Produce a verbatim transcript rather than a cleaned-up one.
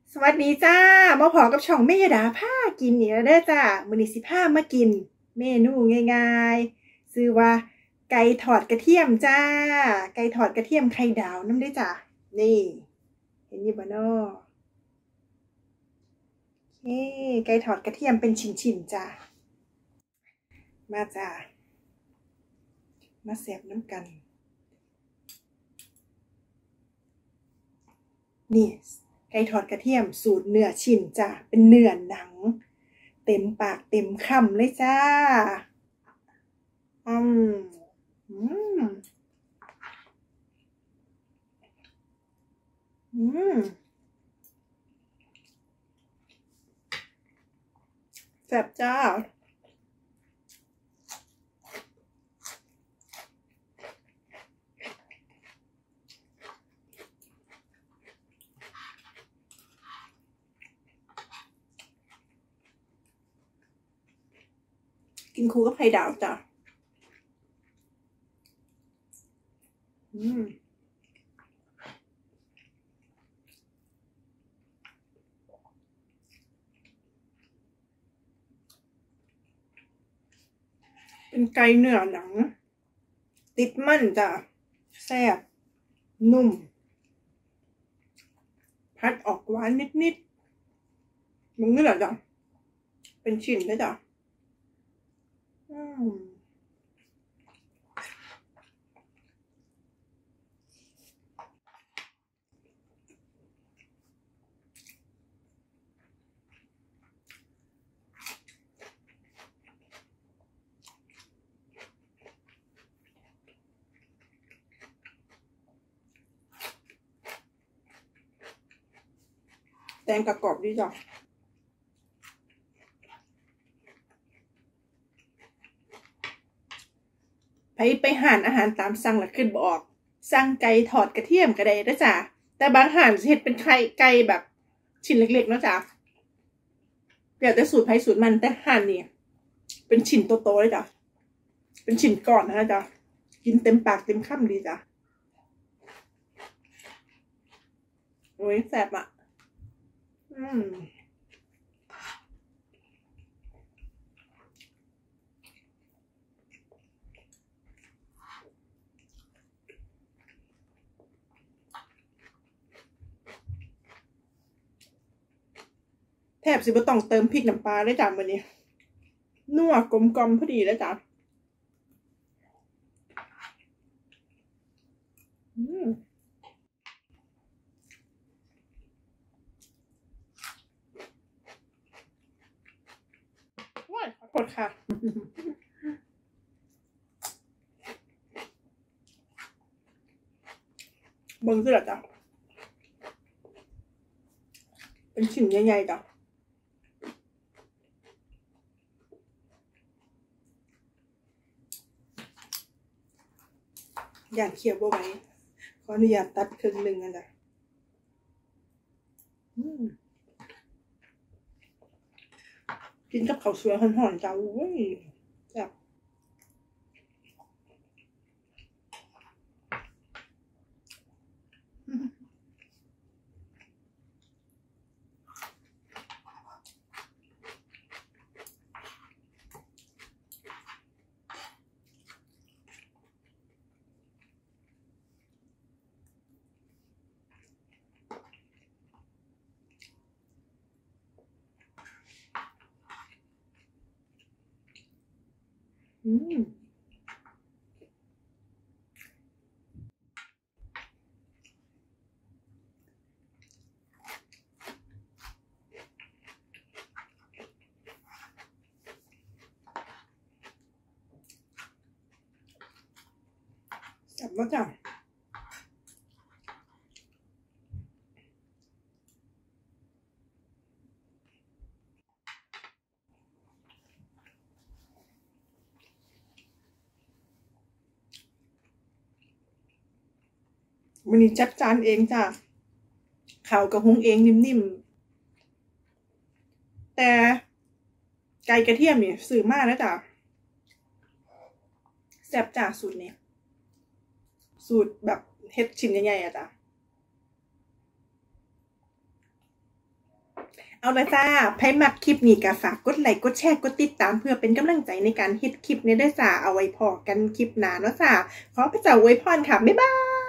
สวัสดีจ้ามาพอกับช่องเมดาผ้ากินนี่แล้วเด้อจ้ามื้อนี้สิพามากินเมนูง่ายๆชื่อว่าไก่ทอดกระเทียมจ้าไก่ทอดกระเทียมไข่ดาวน้ำเด้อจ้านี่เห็นอยู่บ่น้อโอเคไก่ทอดกระเทียมเป็นชิ้นๆจ้ามาจ้ามาแซ่บน้ำกันนี่ไก่ทอดกระเทียมสูตรเนื้อชิ้นจ้าเป็นเนื้อหนังเต็มปากเต็มคำเลยจ้าอืมอืมอืมแซ่บจ้ากินคู่กับไข่ดาวจ้าอืมเป็นไก่เนื้อหนังติดมันจ้ะแซ่บนุ่มพัดออกหวานนิดๆมึงนี่แหละจ้ะเป็นชิ้นเลยจ้ะอืมแตงกระกรอบดีจ้ะไปไปหารอาหารตามสั่งแล้วขึ้นบออกสั่งไก่ทอดกระเทียมก็ได้นะจ้ะแต่บางหารเฮ็ดเป็นไข่ไก่แบบชิ้นเล็กๆนะจ้ะเดี๋ยวแต่สูตรไผสูตรมันแต่หารนี่เป็นชิ้นโตๆเลยจ้ะเป็นชิ้นก่อนนะจ๊ะกินเต็มปากเต็มคำดีจ้ะโอ้ยแซ่บอ่ะอืมแทบสิบ่ต้องเติมพริกน้ำปลาเลยจ้ะมื้อนี้นัวกลมกล่อมพอดีแล้วจ้ะอืมว้ายขอโทษค่ะเบิ่งซิล่ะจ้ะเป็นชิ้นใหญ่ๆจ้ะย่างเคี่ยวบ่ไหวขออนุญาตตัดครึ่งหนึงอ่ะจ้ะอืมกินกับข้าวสวยร้อนๆจ้ะโอ้ยแซ่บอืมแซ่บมากจ้ะมื้อนี้จัดจานเองจ้ะข้าวก็หุงเองนิ่มๆแต่ไก่กระเทียมนี่ซื้อมาแล้วจ้ะแซ่บจ้ะสูตรนี้สูตรแบบเฮ็ดชิ้นใหญ่ๆอะจ้ะเอาละจ้าไผมักคลิปนี้ก็ฝากกดไลค์กดแชร์กดติดตามเพื่อเป็นกำลังใจในการเฮ็ดคลิปนี้ด้วยจ้าเอาไว้พอกันคลิปหน้าเนาะจ้าขอพระเจ้าอวยพรค่ะบ๊ายบาย